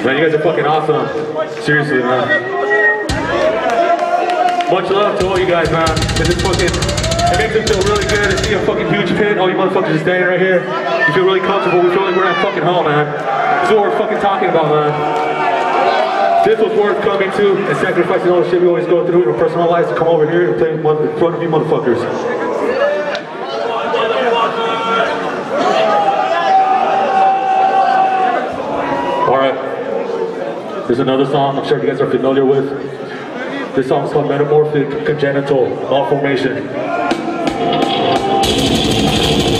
Man, you guys are fucking awesome. Seriously, man. Much love to all you guys, man. This is fucking, it makes us feel really good to see a fucking huge pit. All you motherfuckers are standing right here. You feel really comfortable. We feel like we're at fucking home, man. This is what we're fucking talking about, man. This was worth coming to and sacrificing all the shit we always go through in our personal lives to come over here and play in front of you motherfuckers. Alright. There's another song I'm sure you guys are familiar with. This song is called Metamorphic Congenital Malformation.